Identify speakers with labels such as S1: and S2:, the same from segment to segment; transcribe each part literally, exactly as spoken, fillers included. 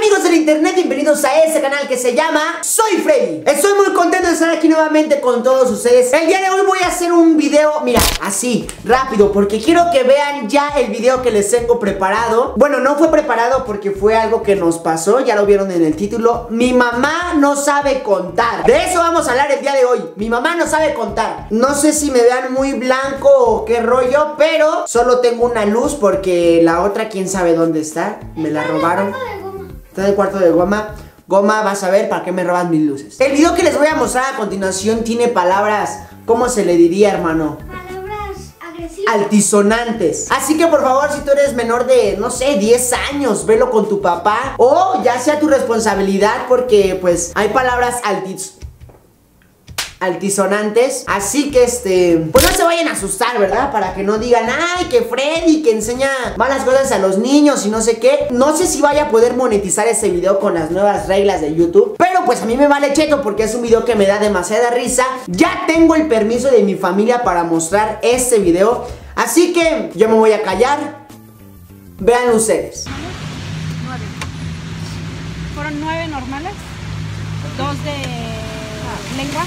S1: amigos del internet, bienvenidos a este canal que se llama Soy Freddy. Estoy muy contento de estar aquí nuevamente con todos ustedes. El día de hoy voy a hacer un video, mira, así, rápido, porque quiero que vean ya el video que les tengo preparado. Bueno, no fue preparado porque fue algo que nos pasó, ya lo vieron en el título. Mi mamá no sabe contar. De eso vamos a hablar el día de hoy. Mi mamá no sabe contar. No sé si me vean muy blanco o qué rollo, pero solo tengo una luz porque la otra quién sabe dónde está. Me la robaron. Está en el cuarto de Goma. Goma, vas a ver para qué me roban mis luces. El video que les voy a mostrar a continuación tiene palabras, ¿cómo se le diría, hermano?
S2: Palabras agresivas,
S1: altisonantes. Así que por favor, si tú eres menor de, no sé, diez años, velo con tu papá, o ya sea tu responsabilidad, porque pues hay palabras altis... altisonantes. Así que este, pues no se vayan a asustar, ¿verdad? Para que no digan, ay, que Freddy que enseña malas cosas a los niños y no sé qué. No sé si vaya a poder monetizar este video con las nuevas reglas de YouTube, pero pues a mí me vale cheto porque es un video que me da demasiada risa. Ya tengo el permiso de mi familia para mostrar este video, así que yo me voy a callar. Vean ustedes.
S3: Nueve. Fueron nueve normales, dos de lengua.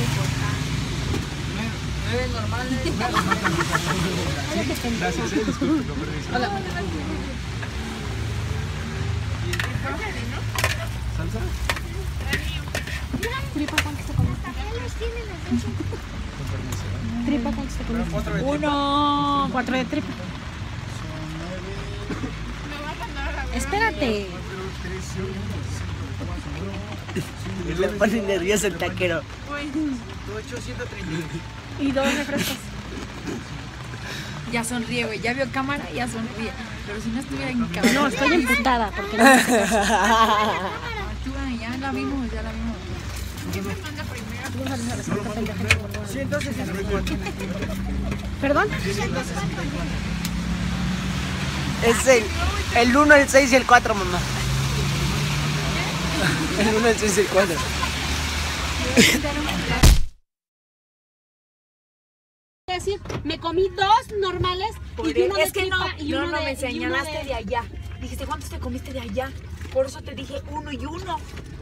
S4: Nueve normales. Gracias, eh, disculpe, con permiso.
S3: Hola.
S4: ¿Salsa?
S3: Tripa, ¿cuántos te comiste?
S4: Con permiso. ¿eh?
S3: Tripa, ¿cuántos te comiste?
S4: Cuatro de tripa.
S3: Uno, cuatro de tripa. Espérate.
S5: Le pone nervioso el taquero.
S3: Y dos refrescos.
S6: Ya sonríe, güey. Ya vio cámara, ya sonríe. Pero si no estuviera en cámara.
S3: No, estoy emputada porque no.
S6: Actúa, ya la vimos, ya la vimos. ¿Quién me manda primero?
S5: ciento sesenta y cuatro.
S3: ¿Perdón?
S5: Es el, el uno, el seis y el cuatro, mamá. El uno, el seis y el cuatro.
S3: Decir, me comí dos normales y uno de
S6: Es que no,
S3: tripa y
S6: no,
S3: uno
S6: no,
S3: de,
S6: me
S3: y uno
S6: señalaste
S3: de-
S6: de allá. Dijiste, ¿cuántos te comiste de allá? Por eso te dije uno y uno.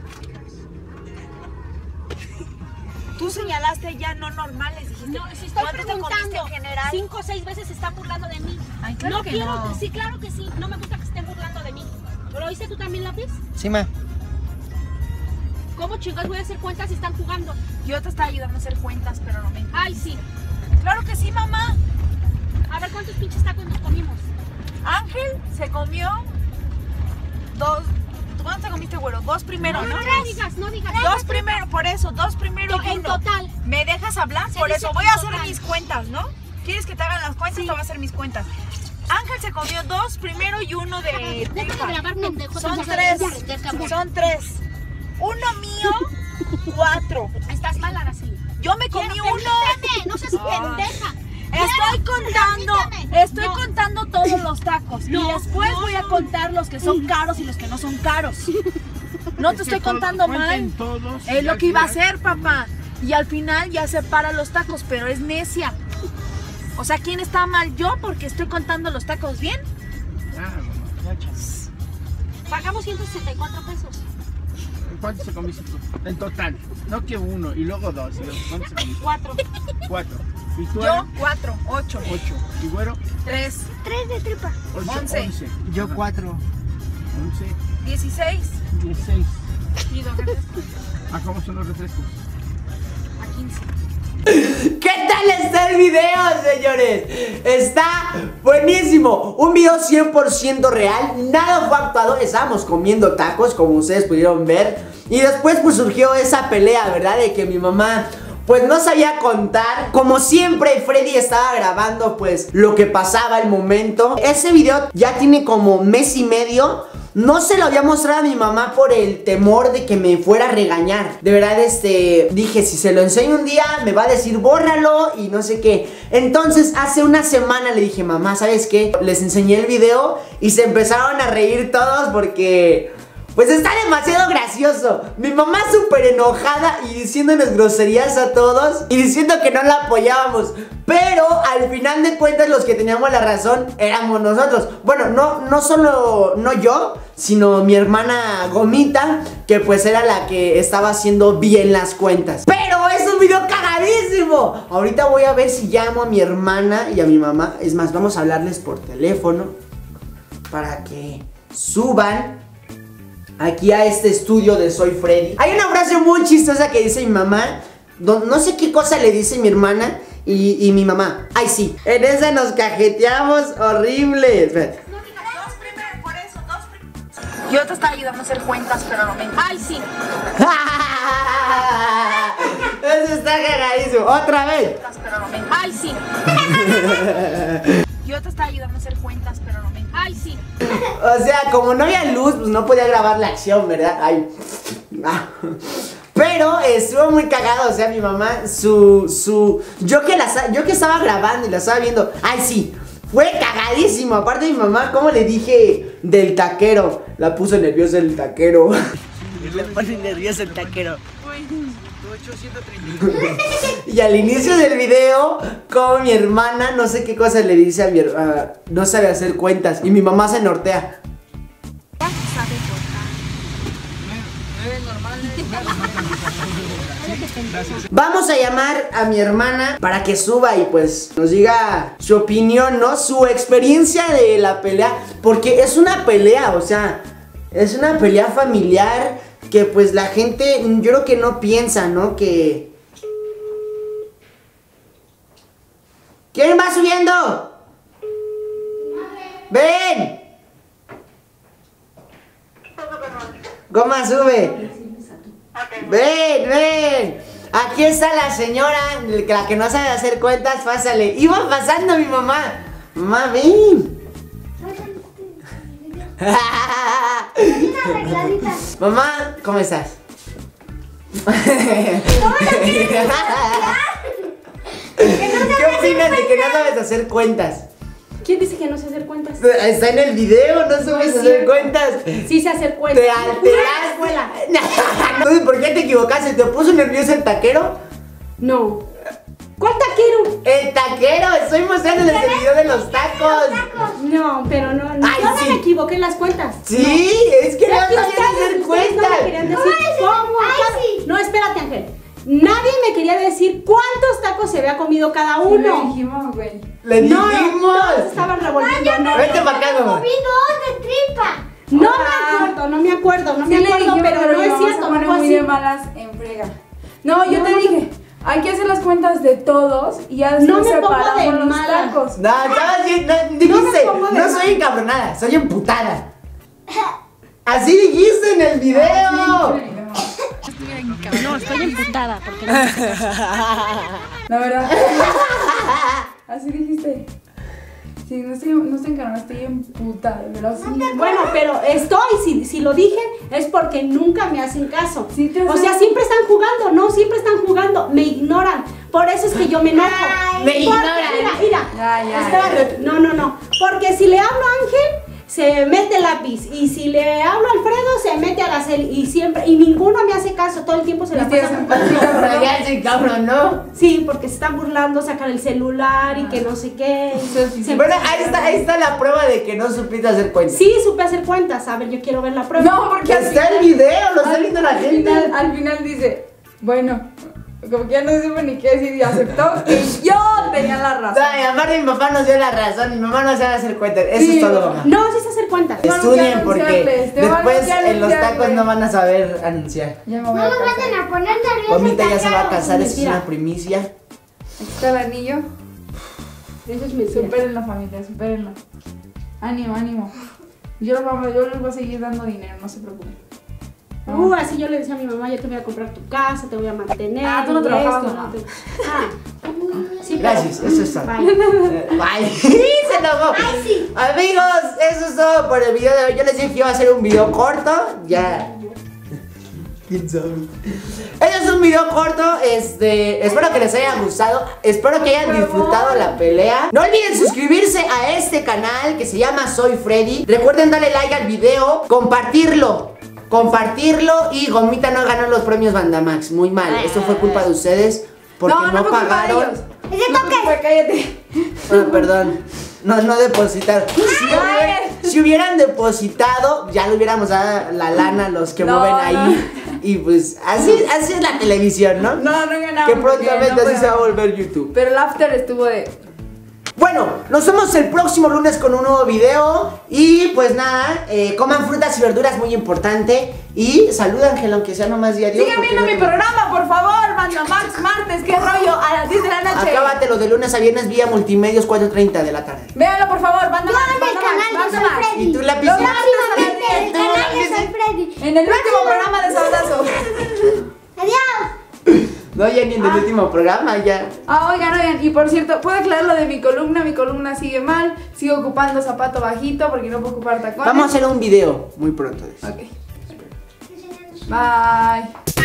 S6: Tú señalaste allá no normales, dijiste.
S3: No, si estoy
S6: ¿cuántos te comiste
S3: preguntando,
S6: en general?
S3: cinco o seis veces se están burlando de mí.
S6: Ay, claro
S3: no
S6: que
S3: quiero,
S6: no.
S3: sí, claro que sí. No me gusta que se estén burlando de mí. ¿Pero oíste tú también, lápiz?
S5: Sí, ma.
S3: ¿Cómo chingados voy a hacer cuentas si están jugando?
S6: Yo te estaba ayudando a hacer cuentas, pero no me entiendes.
S3: Ay, sí.
S6: Claro que sí, mamá.
S3: A ver, ¿cuántos pinches tacos nos comimos?
S6: Ángel se comió dos. ¿Cuántos te comiste, güero? Dos primero,
S3: No,
S6: ¿no?
S3: no digas, no digas.
S6: Dos primero, por eso, dos primero y
S3: En
S6: uno.
S3: total.
S6: ¿Me dejas hablar?
S3: Se
S6: Por
S3: dice
S6: eso voy
S3: en
S6: a hacer
S3: total.
S6: mis cuentas, ¿no? ¿Quieres que te hagan las cuentas? Te voy a hacer mis cuentas. Ángel se comió dos primero y uno de
S3: Deja de
S6: tripa.
S3: grabar, pendejo.
S6: Son
S3: Ya,
S6: tres.
S3: ya, ya, cabrón.
S6: Son tres. Uno mío, cuatro.
S3: Estás mal, Araceli.
S6: Yo me comí
S3: Ya,
S6: uno.
S3: permíteme, no seas
S6: Ah.
S3: pendeja.
S6: Estoy contando,
S3: permíteme.
S6: estoy
S3: No.
S6: contando todos los tacos
S3: No,
S6: y después
S3: no,
S6: voy a
S3: no.
S6: contar los que son caros y los que no son caros. No te estoy contando mal. Es lo que iba a hacer, papá. Y al final ya separa los tacos, pero es necia. O sea, ¿quién está mal? Yo porque estoy contando los tacos bien.
S3: Pagamos ciento sesenta y cuatro pesos.
S4: ¿Cuántos se comiste tú? En total. No que uno y luego dos. y luego, ¿cuántos se comiste?
S3: Cuatro.
S4: Cuatro. ¿Y tú?
S6: Yo, cuatro, ocho,
S4: Ocho. ¿Y güero?
S6: tres,
S3: Tres de tripa.
S4: Ocho.
S6: Once.
S4: Once.
S5: Yo cuatro.
S4: Once.
S6: dieciséis
S4: Dieciséis.
S6: y dos refrescos.
S4: ¿A cómo son los refrescos?
S6: A quince.
S1: ¿Qué tal está el video, señores? Está buenísimo. Un video cien por ciento real. Nada fue actuado. Estábamos comiendo tacos, como ustedes pudieron ver. Y después pues surgió esa pelea, ¿verdad? De que mi mamá pues no sabía contar. Como siempre, Freddy estaba grabando pues lo que pasaba al momento. Ese video ya tiene como mes y medio. No se lo había mostrado a mi mamá por el temor de que me fuera a regañar. De verdad, este, dije, si se lo enseño un día, me va a decir, bórralo y no sé qué. Entonces, hace una semana le dije, mamá, ¿sabes qué? Les enseñé el video y se empezaron a reír todos porque... Pues está demasiado gracioso. Mi mamá súper enojada y diciéndonos groserías a todos y diciendo que no la apoyábamos. Pero al final de cuentas los que teníamos la razón éramos nosotros. Bueno, no, no solo no yo, sino mi hermana Gomita, que pues era la que estaba haciendo bien las cuentas. Pero es un video cagadísimo. Ahorita voy a ver si llamo a mi hermana y a mi mamá. Es más, vamos a hablarles por teléfono para que suban aquí a este estudio de Soy Freddy. Hay una frase muy chistosa que dice mi mamá. No, no sé qué cosa le dice mi hermana y, y mi mamá. Ay, sí. En esa nos cajeteamos horrible. Espérate.
S6: No digas dos primero, por eso, dos primero. Yo te estaba ayudando a hacer cuentas, pero no me... Ay, sí.
S1: Eso está cagadísimo. Otra vez.
S6: Pero no me... Ay, sí. Yo te estaba ayudando a hacer cuentas, pero no me... Ay, sí.
S1: O sea, como no había luz, pues no podía grabar la acción, ¿verdad? Ay. Ah. Pero estuvo muy cagado, o sea, mi mamá, su, su, yo que, la, yo que estaba grabando y la estaba viendo, ay sí, fue cagadísimo. Aparte mi mamá, ¿cómo le dije del taquero? La puso nerviosa el taquero.
S5: Le pone nervioso el taquero.
S1: Y al inicio del video, como mi hermana, no sé qué cosa le dice a mi hermana, uh, no sabe hacer cuentas, y mi mamá se nortea. Vamos a llamar a mi hermana para que suba y pues nos diga su opinión, ¿no? Su experiencia de la pelea, porque es una pelea, o sea, es una pelea familiar que pues la gente, yo creo que no piensa, ¿no? Que... ¿Quién va subiendo? ¡Ven! ¿Cómo sube? Ven, ven. Aquí está la señora, la que no sabe hacer cuentas, pásale. Iba pasando mi mamá. Mamá, ven. Mamá, ¿cómo estás? ¿Qué opinas de que no sabes hacer cuentas?
S3: ¿Quién dice que no sé hacer cuentas?
S1: Está en el video, no sabes
S3: No,
S1: hacer
S3: sí.
S1: cuentas.
S3: Sí sé hacer cuentas.
S1: Te alteraste. Entonces, ¿por qué te equivocaste? ¿Te puso nervioso el taquero?
S3: No. ¿Cuál taquero?
S1: El taquero, estoy mostrándoles el video de los tacos.
S3: No, pero no, no.
S1: Ay,
S3: yo no
S1: sí.
S3: me equivoqué en las cuentas.
S1: Sí, es que no
S3: Es que
S1: sabían
S3: ustedes-
S1: hacer
S3: ustedes
S1: cuentas.
S3: No me querían decir cómo.
S2: ay,
S3: cada-
S2: sí.
S3: No, espérate, Ángel. Nadie me quería decir cuántos tacos se había comido cada
S7: Le
S3: uno.
S7: dijimos, güey.
S1: Le
S3: No,
S1: dijimos.
S3: todos estaban revolviendo. No,
S1: Vete para acá, mamá.
S2: Comí dos de tripa.
S3: no me acuerdo, no me acuerdo, no
S7: Sí
S3: me
S7: le
S3: acuerdo,
S7: dijimos,
S3: pero no
S7: mi
S3: es
S7: mamá
S3: cierto,
S7: se
S3: no
S7: pone
S3: fue
S7: muy
S3: así.
S7: de malas en frega. No, yo
S3: No,
S7: te
S3: no.
S7: dije, hay que hacer las cuentas de todos y ya
S3: No
S7: después
S3: me pongo de
S7: separamos los
S3: mala.
S7: tacos.
S1: No, estabas bien, no, dijiste,
S3: No me pongo de
S1: no soy encabronada, soy emputada. Así dijiste en el video.
S3: No, estoy emputada porque no.
S7: La verdad. Así dijiste. Sí, no estoy, no estoy encarnada, estoy emputada, pero sí.
S3: Bueno, pero estoy, si, si lo dije, es porque nunca me hacen caso.
S7: Sí te
S3: O
S7: hacen-
S3: sea, siempre están jugando, no, siempre están jugando, me ignoran. Por eso es que yo me enojo.
S2: Ay,
S1: me
S3: Porque,
S1: ignoran.
S3: Mira, mira,
S7: Ya, ya,
S3: espérate, no, no, no. Porque si le hablo a Ángel, se mete lápiz. Y si le hablo a Alfredo, se mete a Gacel. Y siempre, y ninguno me hace caso, todo el tiempo se la
S7: Y tienes
S3: pasan
S7: empatía,
S1: Pero ya se encabronó.
S3: Sí, porque se están burlando, sacan el celular y que no sé qué.
S7: Sí, sí.
S1: Bueno, ahí está, ahí está la prueba de que no supiste hacer cuentas.
S3: Sí, supe hacer cuentas. A ver, yo quiero ver la prueba.
S7: No, porque al
S1: Está el
S7: final-
S1: video, lo está
S7: al-
S1: viendo la
S7: al
S1: gente.
S7: final- al final dice, bueno, como que ya no supe ni qué decir y aceptó que yo tenía la razón.
S1: Ay, aparte mi papá nos dio la razón, mi mamá no sabe hacer cuentas. Eso
S7: Sí.
S1: es todo, mamá.
S3: No, sí sé hacer cuentas.
S7: Te van a
S1: Estudien porque
S7: anunciarles, te van a
S1: después
S7: anunciar
S1: en los
S7: anunciarles.
S1: tacos no van a saber anunciar.
S7: Ya me voy
S2: No
S7: a
S2: nos
S7: casar.
S2: vayan a poner nerviosos.
S1: Gomita ya se va a
S2: taqueros.
S1: casar, eso es
S3: Mentira.
S1: una primicia.
S7: Aquí está el anillo.
S3: Eso es mentira.
S7: Supérenlo, familia, supérenlo. Ánimo, ánimo. Yo les, voy a, yo les voy a seguir dando dinero, no se preocupen.
S3: Uh, así yo le decía a mi mamá, yo te voy a comprar tu casa, te voy a mantener.
S7: Ah, tú no
S3: y
S7: trabajabas,
S3: esto,
S7: mamá.
S3: no te- Ah, sí, pero-
S1: Gracias, eso es todo.
S3: Bye.
S1: Eh, Bye. Se enojó.
S2: Ay, sí.
S1: Amigos, eso es todo por el video de hoy. Yo les dije que iba a hacer un video corto. Ya. ¿Quién sabe? Este es un video corto. Este, espero que les haya gustado. Espero que hayan disfrutado la pelea. No olviden suscribirse a este canal que se llama Soy Freddy. Recuerden darle like al video, compartirlo compartirlo. Y Gomita no ganó los premios Bandamax. Muy mal. Eso fue culpa de ustedes. Porque no,
S7: no,
S1: no
S7: fue culpa de
S1: pagaron.
S7: ellos.
S2: ¡Ese
S7: No,
S2: toque!
S7: pues, cállate.
S1: Bueno, perdón. No, no depositaron. Si, hubiera- si hubieran depositado, ya le hubiéramos dado la lana a los que
S7: No,
S1: mueven ahí. Y pues así, así es la televisión, ¿no?
S7: No, no ganamos.
S1: Que
S7: porque
S1: prontamente
S7: no
S1: así
S7: fue-
S1: se va a volver YouTube.
S7: Pero el after estuvo de...
S1: Bueno, nos vemos el próximo lunes con un nuevo video. Y pues nada, eh, coman frutas y verduras, muy importante. Y saluda, Ángel, aunque sea nomás diario.
S7: Sigan
S1: porque
S7: viendo
S1: no
S7: mi
S1: te-
S7: programa, por favor. Bandamax martes, qué rollo, a las diez de la noche.
S1: Acábatelo de lunes a viernes vía Multimedios cuatro treinta de la tarde.
S7: Véanlo, por favor. Bandamax,
S2: Yo en el canal
S7: Bandamax,
S2: Yo Soy
S7: Bandamax.
S2: Freddy.
S1: Y tú, lápiz.
S2: Próximamente en el canal Yo Soy Freddy.
S7: En el último programa de Sabdazo.
S2: Adiós.
S1: No, ya ni en el último programa, ya.
S7: Ah, oigan, oigan, y por cierto, ¿puedo aclarar lo de mi columna? Mi columna sigue mal, sigo ocupando zapato bajito porque no puedo ocupar tacones.
S1: Vamos a hacer un video muy pronto de eso.
S7: Ok. Bye.